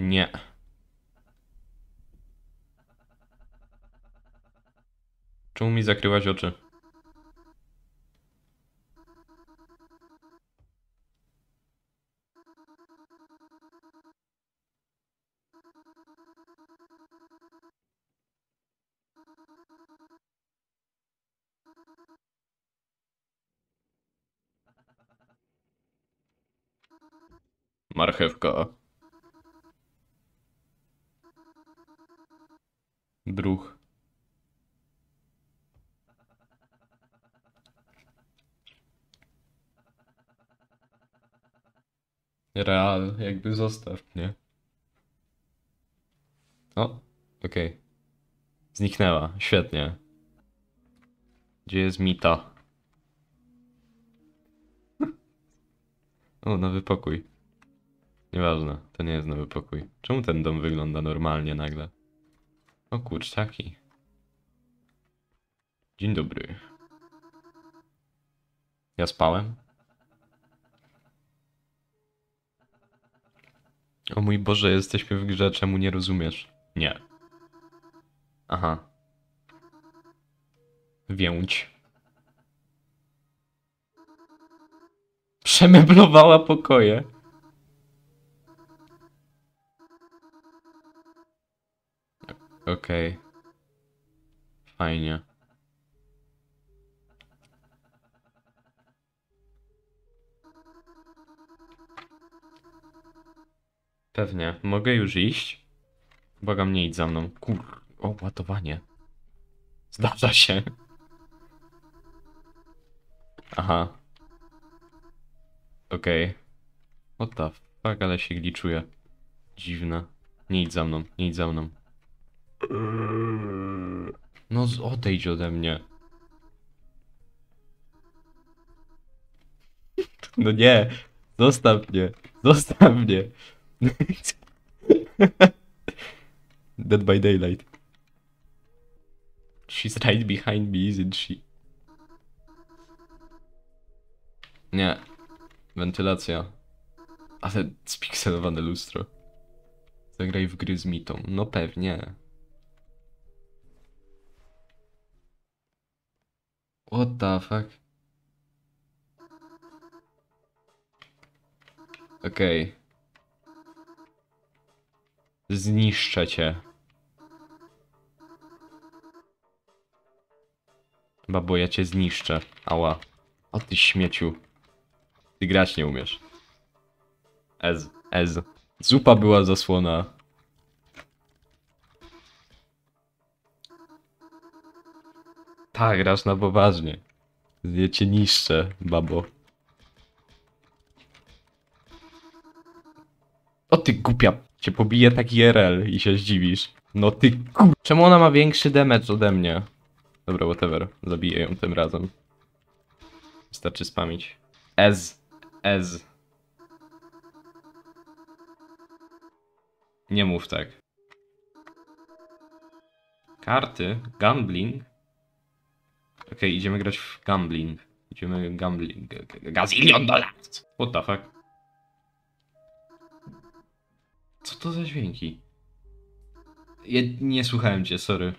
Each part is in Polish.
Nie. Czemu mi zakryłaś oczy? Marchewka. Druh. Real, jakby zostaw, nie? O, okej. Zniknęła, świetnie. Gdzie jest Mita? O, nowy pokój. Nieważne, to nie jest nowy pokój. Czemu ten dom wygląda normalnie nagle? O kurczaki. Dzień dobry. Ja spałem? O mój Boże, jesteśmy w grze, czemu nie rozumiesz? Nie. Aha. Więć. Przemeblowała pokoje. Okej. Fajnie. Pewnie. Mogę już iść? Błagam, nie idź za mną. O, ładowanie. Zdarza się. Aha. Okej. What the fuck, ale się gliczuje. Dziwne. Nie idź za mną, nie idź za mną. No odejdź ode mnie. No nie. Zostaw mnie. Zostaw mnie. Dead by Daylight. She's right behind me, isn't she? Nie. Wentylacja. Ale spikselowane lustro. Zagraj w gry z mitą. No pewnie. What the fuck? Okej. Zniszczę cię. Babo, ja cię zniszczę. Ała. O ty śmieciu. Ty grać nie umiesz. Ez. Zupa była zasłona. Tak, grasz na poważnie. Ja cię niszczę, babo. O ty głupia. Cię pobije tak IRL i się zdziwisz. No ty Czemu ona ma większy damage ode mnie? Dobra, whatever. Zabiję ją tym razem. Wystarczy spamić. Ez. Nie mów tak. Karty? Gambling? Okej, idziemy grać w gambling. Idziemy gambling. Gazillion dolarów! What the fuck? Co to za dźwięki? Nie słuchałem cię, sorry.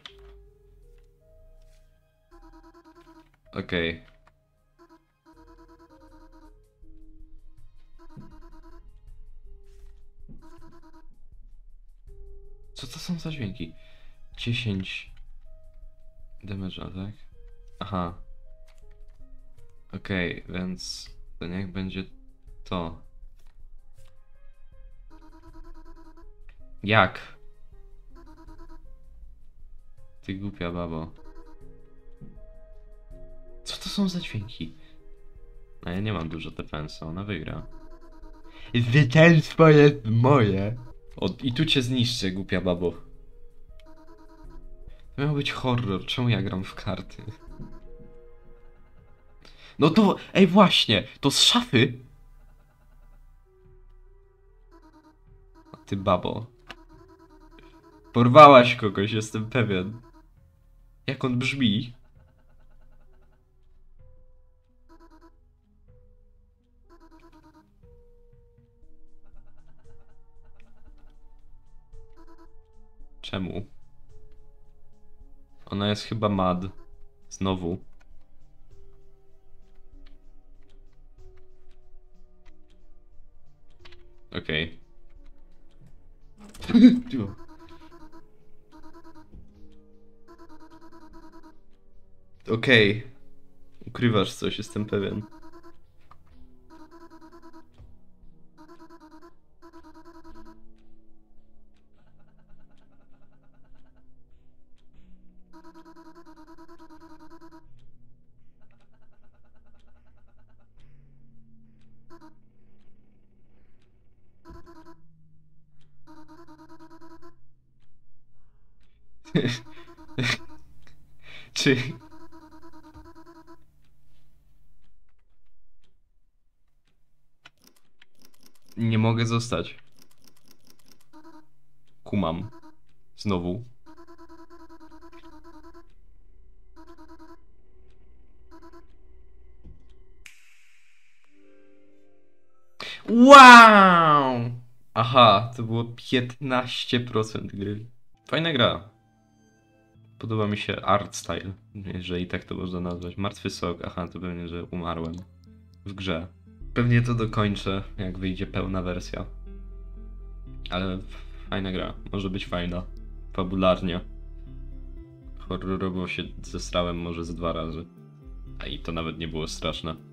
Okej. Co to są za dźwięki? 10 damage'a, tak? Aha. Okej, więc to niech będzie to. Jak? Ty głupia babo. Co to są za dźwięki? A ja nie mam dużo defensa, ona wygra. Zwycięstwo jest moje. O, i tu cię zniszczę, głupia babo. To miał być horror, czemu ja gram w karty? No to, ej właśnie, to z szafy. O, ty babo. Porwałaś kogoś, jestem pewien. Jak on brzmi? Czemu? Ona jest chyba mad. Znowu. Okej. Okej. Ukrywasz coś, jestem pewien. Czy... Nie mogę zostać. Kumam. Znowu. Wow! Aha, to było 15% gry. Fajna gra. Podoba mi się art style, jeżeli tak to można nazwać. Martwy sok, aha, to pewnie, że umarłem w grze. Pewnie to dokończę, jak wyjdzie pełna wersja. Ale fajna gra, może być fajna. Fabularnie. Horrorowo się zesrałem może z 2 razy. A i to nawet nie było straszne.